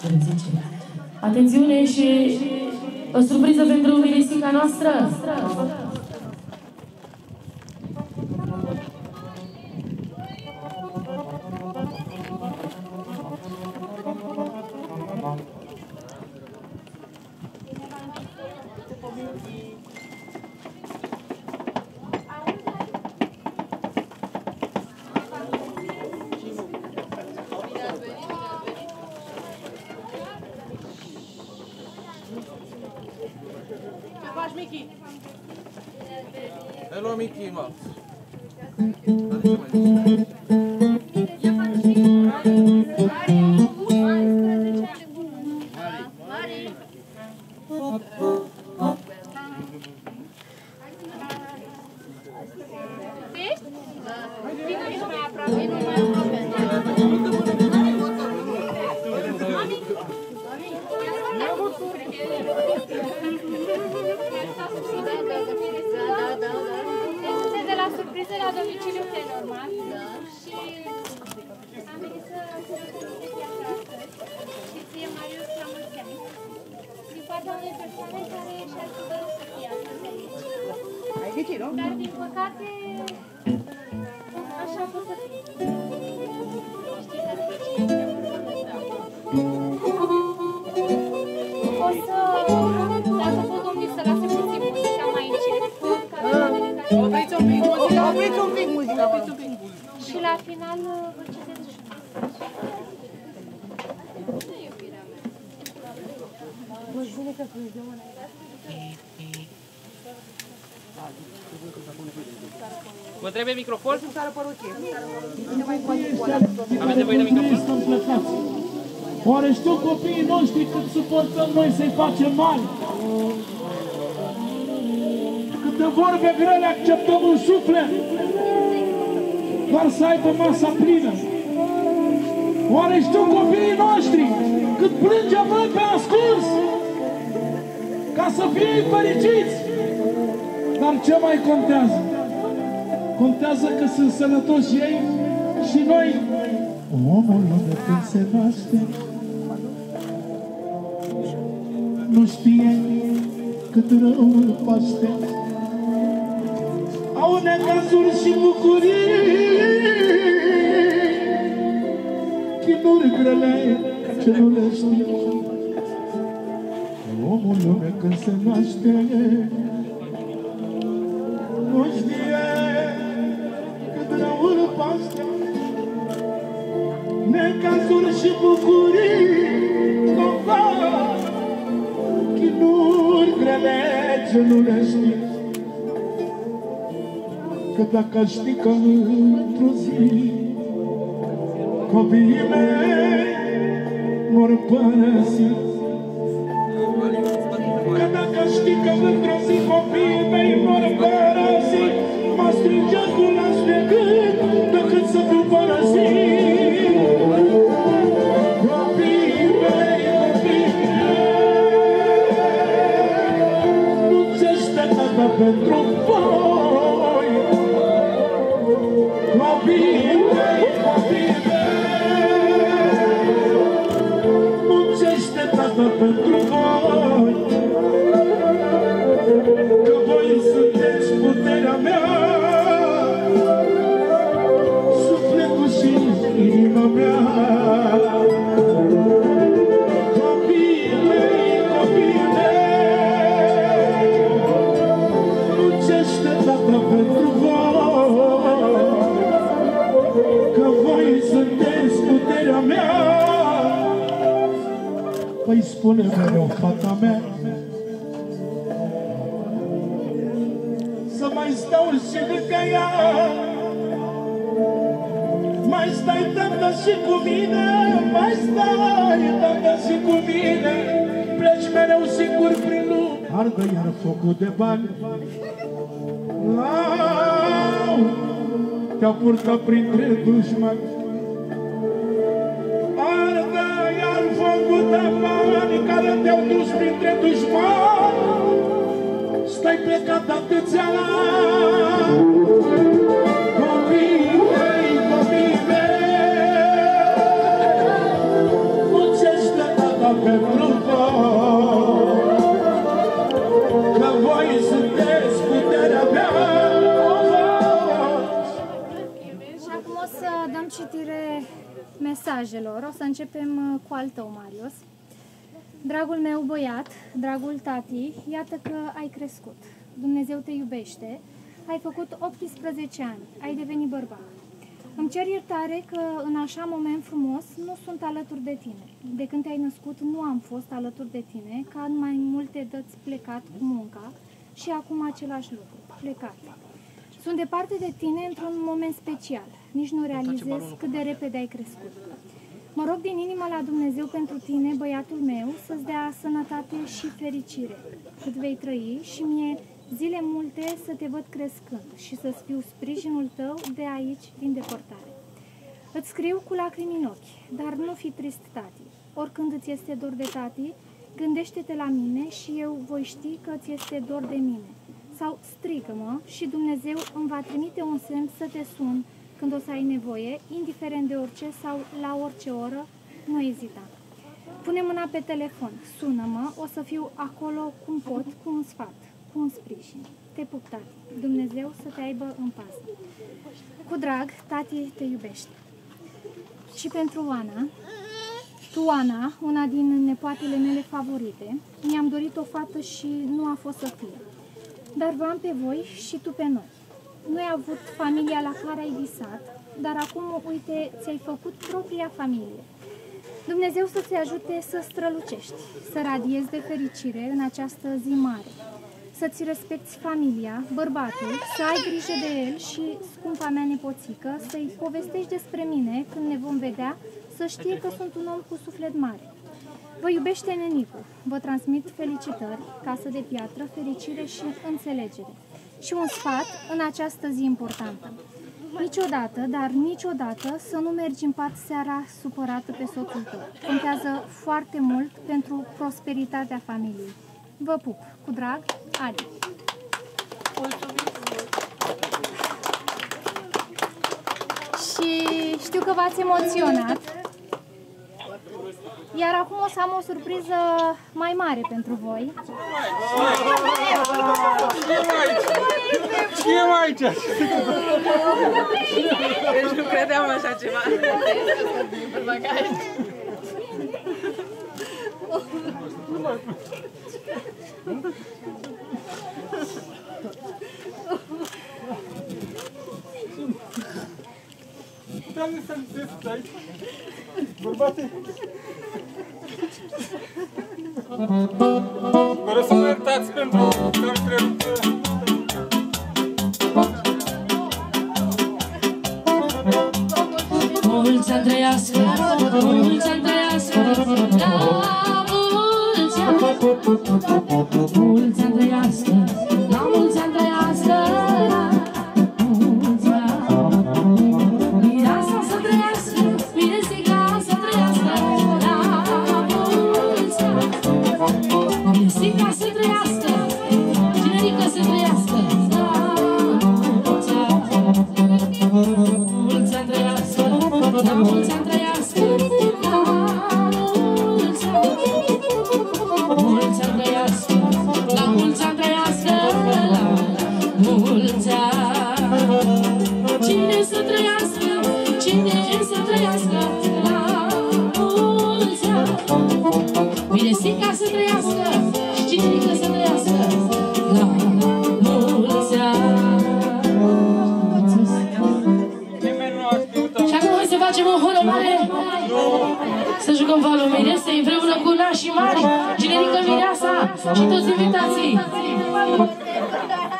Atențiune și o surpriză pentru Mirisica noastră. Hello, Mickey Mouse. Surprize la domiciliu pe normal și am venit să de viața astăzi și ție, Marius, la mulți ani. Din partea unei persoane care și-ar fi dorit să fie astăzi aici. Dar, din păcate, așa a fost să fie. Știți asta ce este? O să, dacă pot, domnii, să lase puțin muzica mai încet. Opriți un pic muzica, opriți un pic muzica. Și la final vă citesc și Vă trebuie microfon? Aveți nevoie de microfon? Oare știu copiii noștri cât suportăm noi să-i facem mali? Câte vorbe grele acceptăm în suflet, doar să aibă masa plină. Oare știu copiii noștri cât plângem noi pe ascuns ca să fie fericiți? Dar ce mai contează? Contează că sunt sănătoși ei și noi. Omul de când se naște nu știe cât rău îl paște. Au necazuri și bucurii, chinuri grele ce nu le știe. Omul lume când se naște nu știe cât rău îl paște. Necazuri și bucurii, chinuri grele ce nu le știe. Că dacă aș ști că într-o zi copiii mei m-or părăsi, că dacă aș ști că într-o zi copiii mei m-or părăsi, mă strânge cu laș de gând decât să fiu părăsit. Copiii mei, nu ți-ește tata pentru voi. Copiii mei, muncește tata pentru voi, că voi sunteți puterea mea, sufletul și inima mea. Copiii mei, muncește tata pentru voi, că voi sunteți puterea mea. Păi spune mereu, fata mea, să mai stau și lângă ea. Mai stai, tată, și cu mine, mai stai, tată, și cu mine. Pleci mereu singur prin lume, ardă iar focul de bani. Te-a purtat printre dușmani. Ardă iar focul de bani care te-au dus printre dușmani. Stai plecat atâția ani. Copiii mei, muncește tata să dăm citire mesajelor. O să începem cu al tău, Marius. Dragul meu băiat, dragul tati, iată că ai crescut. Dumnezeu te iubește. Ai făcut 18 ani. Ai devenit bărbat. Îmi cer iertare că în așa moment frumos nu sunt alături de tine. De când te-ai născut nu am fost alături de tine, ca în mai multe dăți plecat cu munca și acum același lucru, plecat. Sunt departe de tine într-un moment special. Nici nu realizez cât de repede ai crescut. Mă rog din inimă la Dumnezeu pentru tine, băiatul meu, să-ți dea sănătate și fericire cât vei trăi și mie zile multe să te văd crescând și să-ți fiu sprijinul tău de aici, din depărtare. Îți scriu cu lacrimi în ochi, dar nu fi trist, tati. Oricând îți este dor de tati, gândește-te la mine și eu voi ști că îți este dor de mine. Sau strigă-mă și Dumnezeu îmi va trimite un semn să te sun când o să ai nevoie, indiferent de orice sau la orice oră, nu ezita. Pune mâna pe telefon, sună-mă, o să fiu acolo cum pot, cu un sfat, cu un sprijin. Te pup, tati. Dumnezeu să te aibă în pază. Cu drag, tati te iubește. Și pentru Ana, tu, Ana, una din nepoatele mele favorite, mi-am dorit o fată și nu a fost să fie. Dar v-am pe voi și tu pe noi. Nu ai avut familia la care ai visat, dar acum, uite, ți-ai făcut propria familie. Dumnezeu să-ți ajute să strălucești, să radiezi de fericire în această zi mare, să-ți respecti familia, bărbatul, să ai grijă de el și, scumpa mea nepoțică, să-i povestești despre mine când ne vom vedea, să știe că sunt un om cu suflet mare. Vă iubește nenicu, vă transmit felicitări, casă de piatră, fericire și înțelegere. Și un sfat în această zi importantă. Niciodată, dar niciodată să nu mergi în pat seara supărată pe soțul tău. Contează foarte mult pentru prosperitatea familiei. Vă pup. Cu drag, Adi. Și știu că v-ați emoționat. Iar acum o să am o surpriză mai mare pentru voi. Știm aici! Deci nu credeam așa ceva. Doamne, să-mi te aici! Bărbate! Vă rog să mă iertați pentru că am întrerupt. Mulți ani trăiască, mulți ani trăiască, la mulți ani. Mulți ani trăiască, la mulți ani trăiască, la mulți ani. Mireasa să trăiască, Miresica să trăiască, la mulți ani. Miresica să trăiască, Generica să trăiască, la mulți ani. Mulți ani trăiască, la mulți ani trăiască, la mulți ani. Mulți ani trăiască, la mulți ani trăiască, la mulți ani. Cine să trăiască, cine să trăiască, la mulți ani. Miresica să trăiască și Generica să trăiască, la mulți ani. Și acum hai să facem o horă mare, să jucăm valul Miresei împreună cu nașii mari, Generica, Mireasa și toți invitații.